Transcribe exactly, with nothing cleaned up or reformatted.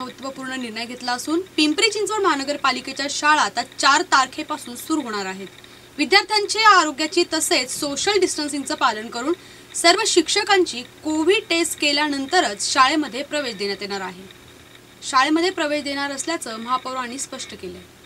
महत्त्वपूर्ण निर्णय घेतला असून पिंपरी चिंचवड महानगरपालिकेच्या शाळा आता चार तारखेपासून सुरू होणार आहेत। विद्यार्थ्यांच्या आरोग्याची तसेच सोशल डिस्टन्सिंगचं पालन करून सर्व शिक्षकांची कोविड टेस्ट केल्यानंतरच शाळेमध्ये प्रवेश देण्यात येणार आहे। शाळेमध्ये प्रवेश देणार असल्याचं महापौरांनी स्पष्ट केले।